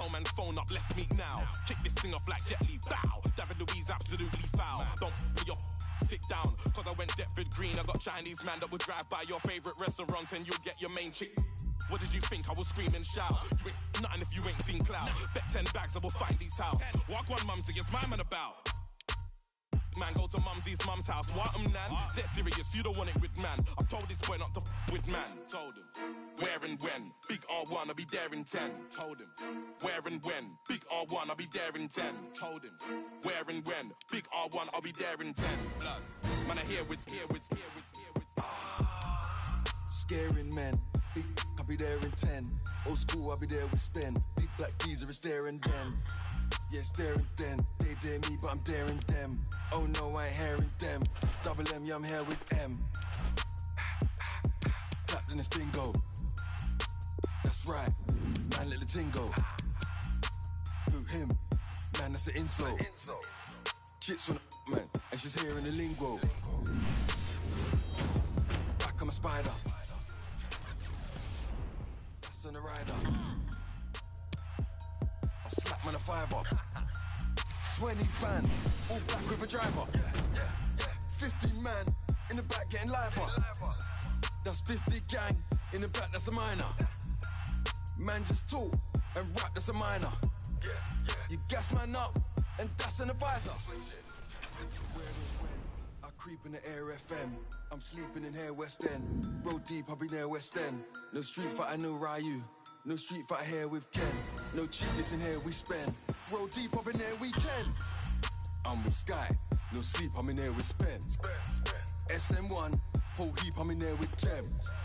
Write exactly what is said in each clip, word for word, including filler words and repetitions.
man's phone up, let's meet now. Kick this thing off like Jet Li, bow. David Louise absolutely foul. Don't put your sit down, cause I went Deptford Green. I got Chinese man that would drive by your favourite restaurant and you'll get your main chick. What did you think? I will scream and shout. You ain't nothing if you ain't seen clout. Bet ten bags I will find these house. Walk one mumsy, it's my man about. Man, go to mumsy's mum's house. What am nan? Dead serious, you don't want it with man. I told this boy not to f with man. Told him. Where and when? Big R one, I'll be there in ten. Told him. Where and when? Big R one, I'll be there in ten. Told him. Where and when? Big R one, I'll be there in ten. Blood. Man, I hear what's here, what's here, what's here, what's here. Scaring men. Big, I'll be there in ten. Old school, I'll be there with Spen. Big black geezer is there and then. Yeah, it's there and then. They dare me, but I'm daring them. Oh no, I ain't hearing them. Double M, yeah, I'm here with M. Clap, then it's bingo. That's right, man, let the ting go. Who, him? Man, that's an insult. Chits from the man, and she's hearing the lingo. Back, I'm a spider. That's on the rider. I'll slap man a fiver. twenty bands, all black with a driver. fifty man in the back getting liver. That's fifty gang in the back, that's a minor. Man just talk and rap, that's a minor. You gas man up and that's an advisor. Where and when I creep in the air F M. I'm sleeping in here West End. Road deep, I'll be near West End. No street fighter, no Ryu. No street fighter here with Ken. No cheapness in here, we spend. Roll deep up in there, we can. I'm with Sky. No sleep, I'm in there with Spen. S M one, whole heap, I'm in there with Clem.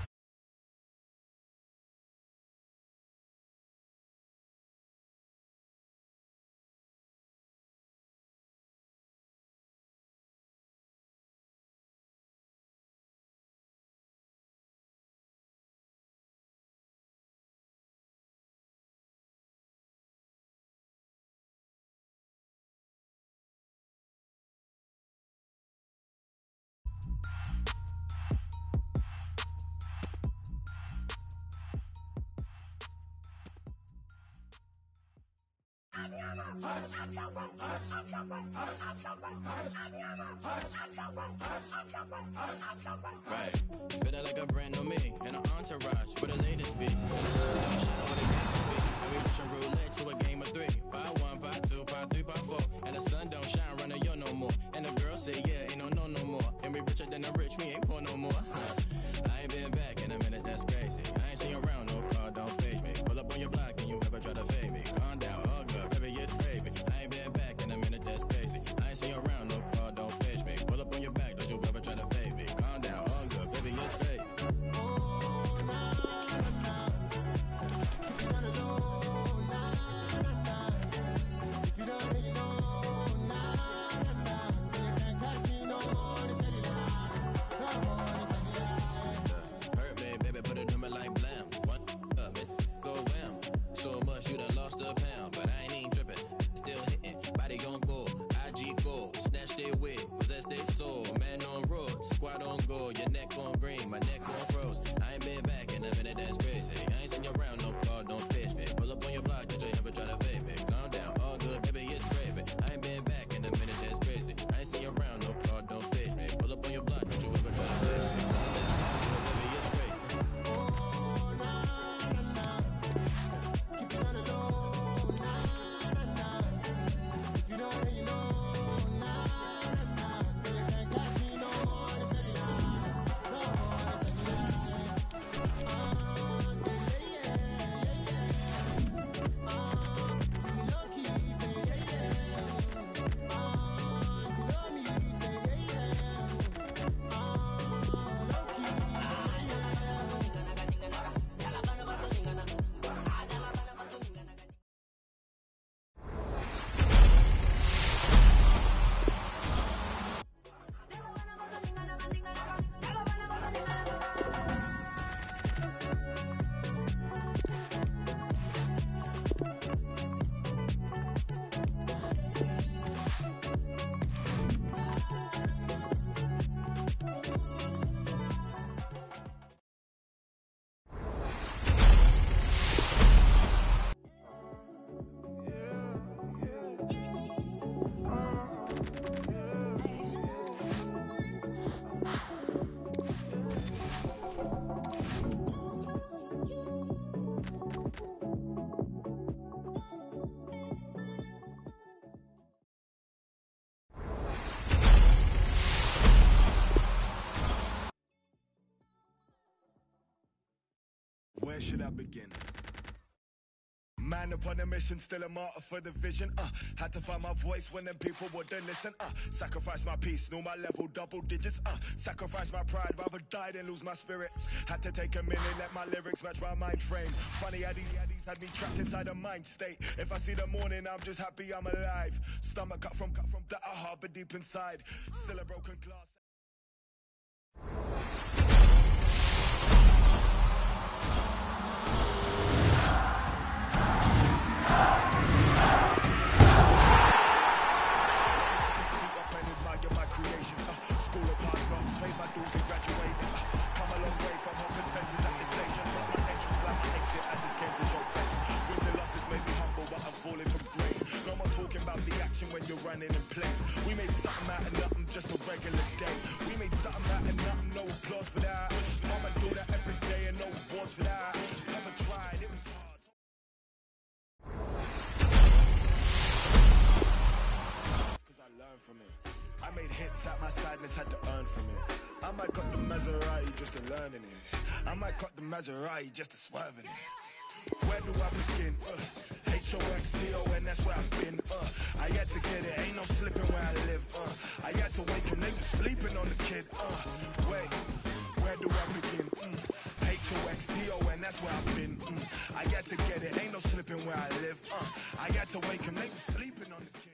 Right, feeling like a brand new me in an entourage with the latest beat. And the sun don't shine with a game to beat. And we pushing roulette to a game of three. Part one, part two, part three, part four. And the sun don't shine, running yo no more. And the girl say yeah, ain't no no no more. And we richer than the rich, me ain't poor no more. I ain't been back in a minute, that's crazy. I ain't seen you around, no car, don't page me. Pull up on your block and you ever try to fade me. Calm down, all good, baby, it's gravy. I ain't been back in a minute, that's crazy. I ain't seen you around, no car, don't page me. Pull up on your back, don't you ever try to fade me. Calm down, all good, baby, it's gravy. Oh, nah, nah. You gotta know, should I begin? Man upon a mission, still a martyr for the vision. Uh, had to find my voice when them people wouldn't listen. Uh, sacrifice my peace, knew my level, double digits. Uh, sacrifice my pride, rather die than lose my spirit. Had to take a minute, let my lyrics match my mind frame. Funny how these had me trapped inside a mind state. If I see the morning, I'm just happy I'm alive. Stomach cut from cut from that I harbor deep inside. Still a broken glass. When you're running in place, we made something out of nothing, just a regular day. We made something out of nothing, no applause for that. I'ma do that every day and no awards for that. Never tried, it was hard. Cause I learned from it. I made hits at my sadness, had to earn from it. I might cut the Maserati just to learn in it. I might cut the Maserati just to swerve in it. Where do I begin? Uh, H O X T O N, that's where I've been. Uh, I had to get it, ain't no slipping where I live. Uh, I had to wake him, they was sleeping on the kid. Uh, wait, where do I begin? Mm. H O X T O N, that's where I've been. Mm. I had to get it, ain't no slipping where I live. Uh, I had to wake him, they was sleeping on the kid.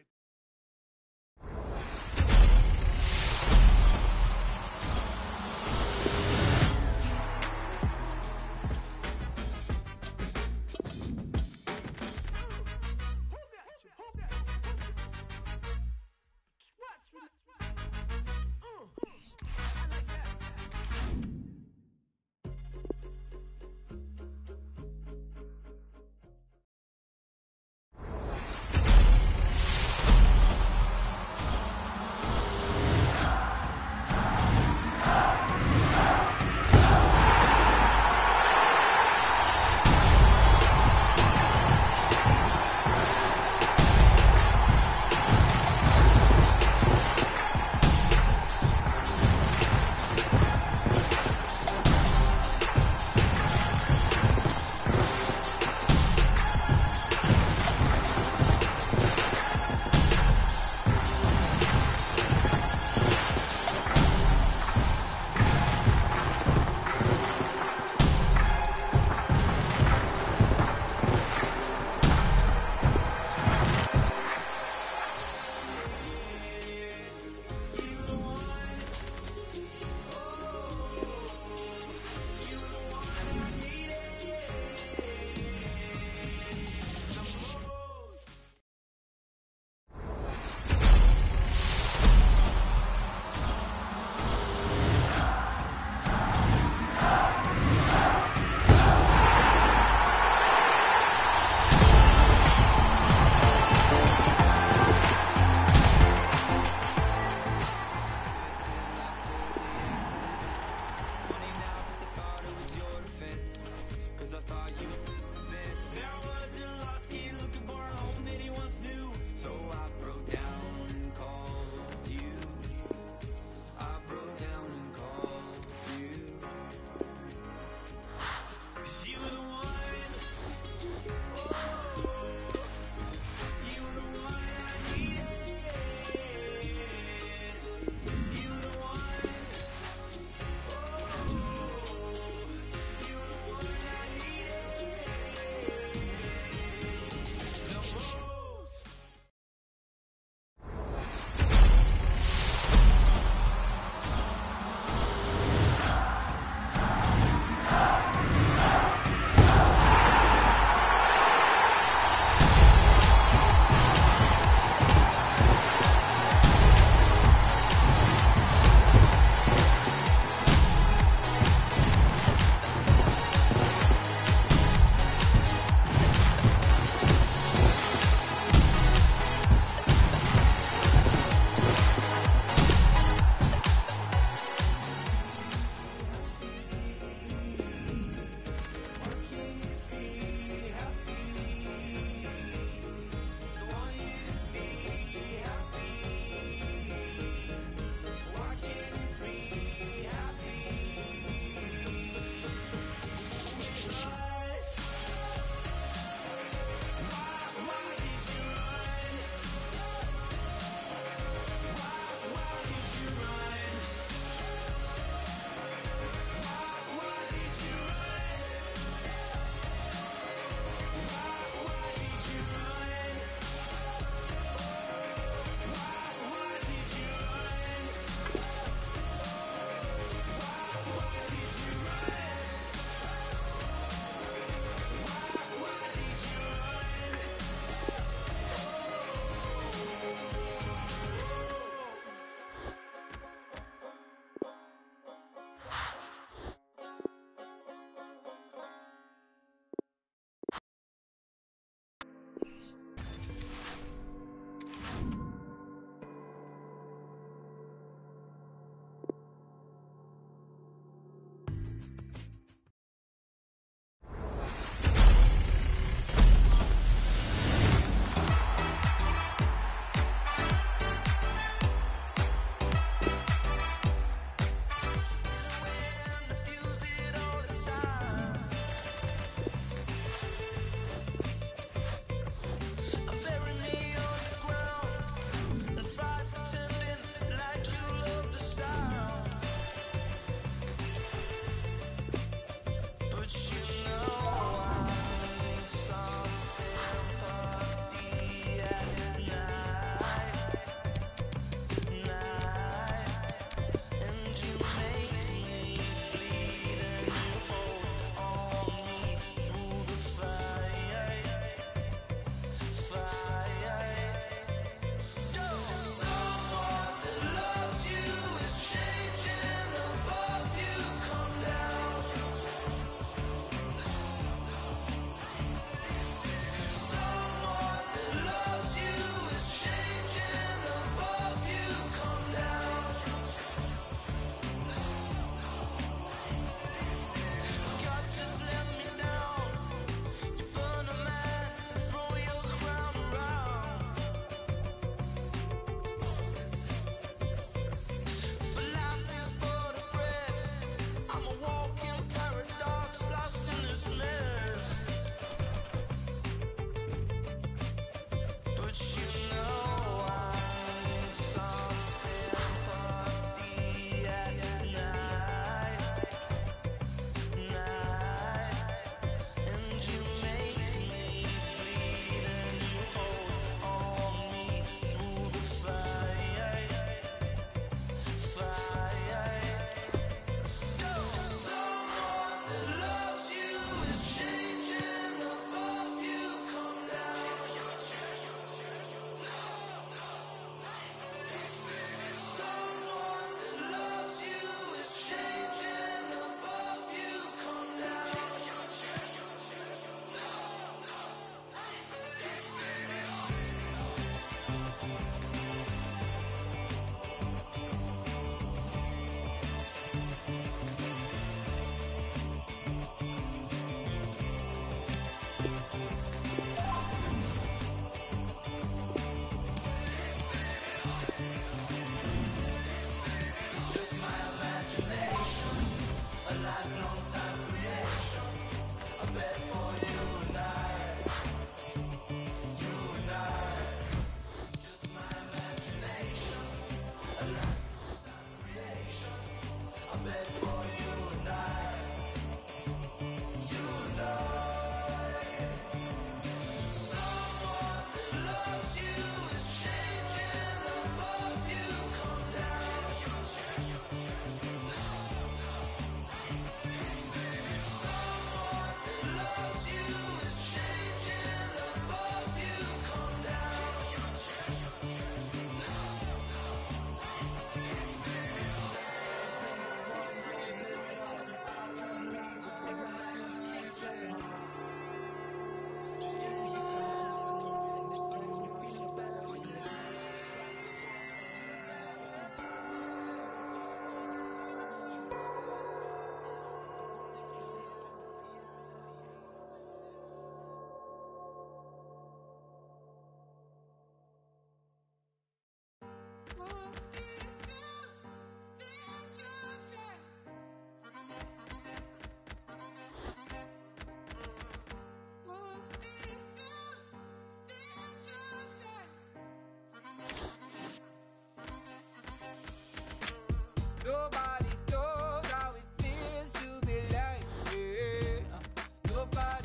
Nobody knows how it feels to be like me. Nobody,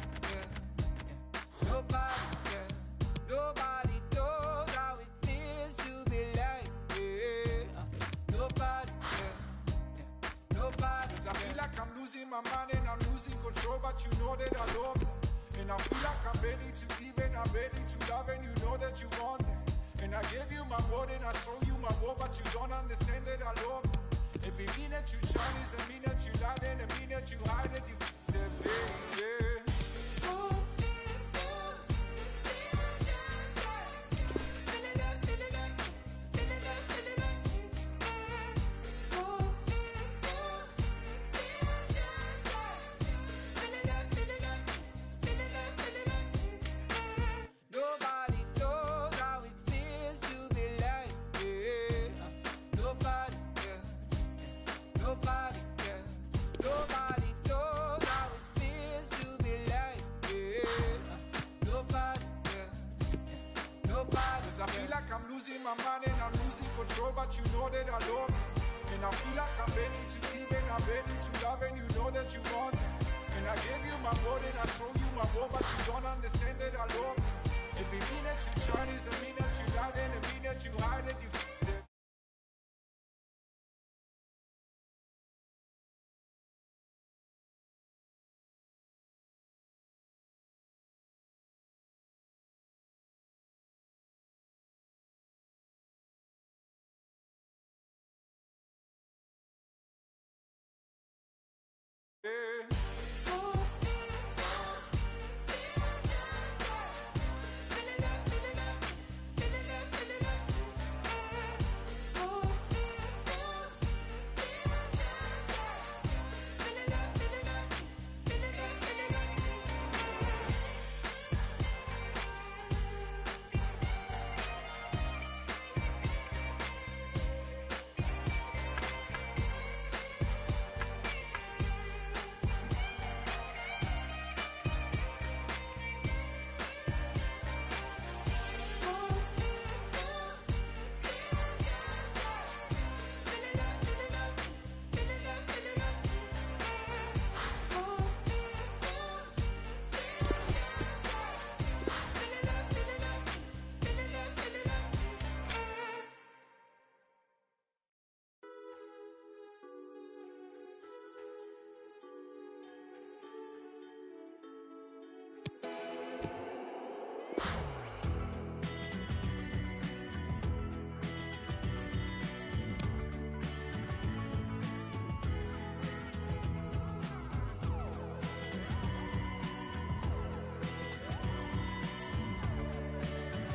yeah. Nobody, yeah. Nobody knows how it feels to be like me. Nobody, yeah. Nobody. I feel like I'm losing my mind and I'm losing control, but you know that I love them. And I feel like I'm ready to give and I'm ready to love, and you know that you want them. And I gave you my word and I show you my word, but you don't understand that I love them. Every minute you Chinese, a minute you lie, and a minute you hide it, you the baby. I'm losing my mind and I'm losing control, but you know that I love you. And I feel like I'm ready to give and I'm ready to love, and you know that you want it. And I gave you my word and I show you my word, but you don't understand that I love you. If it mean that you try, doesn't mean that you lied, and it mean that you hide it, you f***ed it.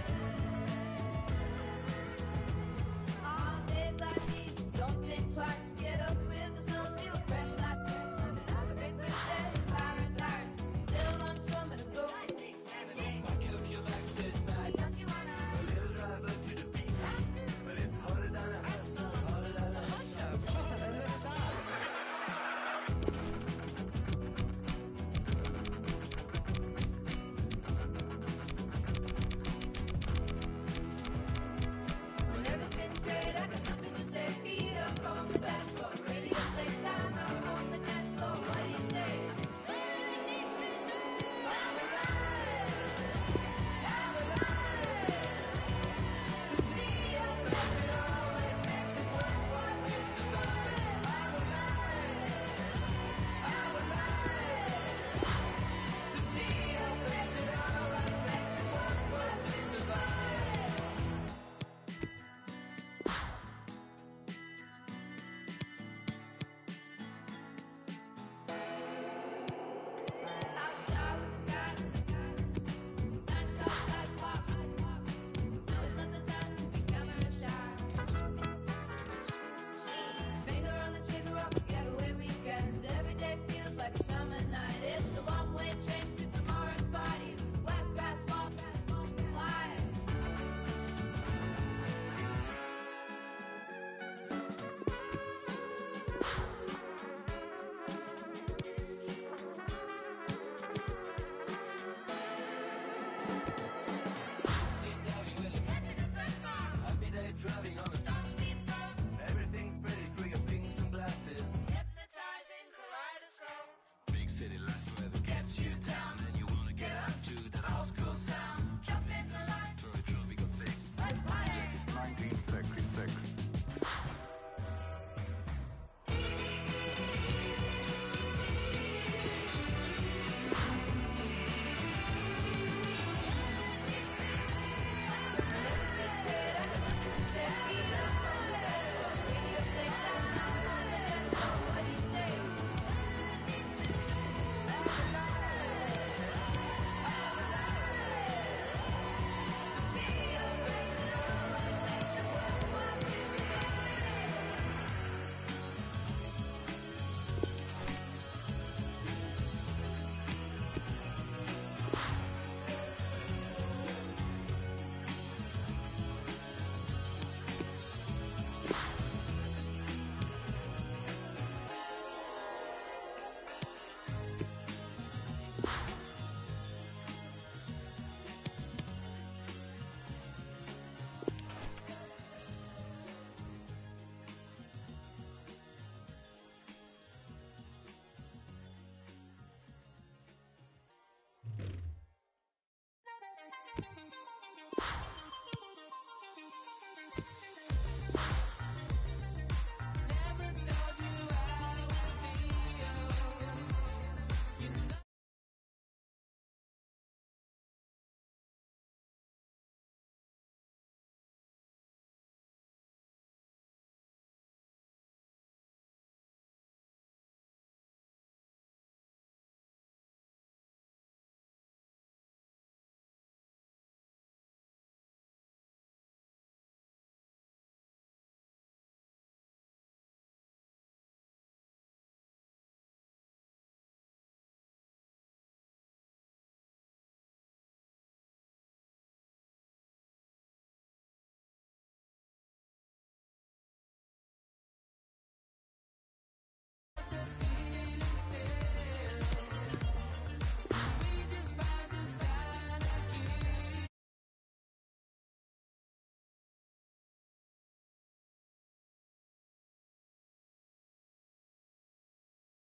All days like these, don't think twice.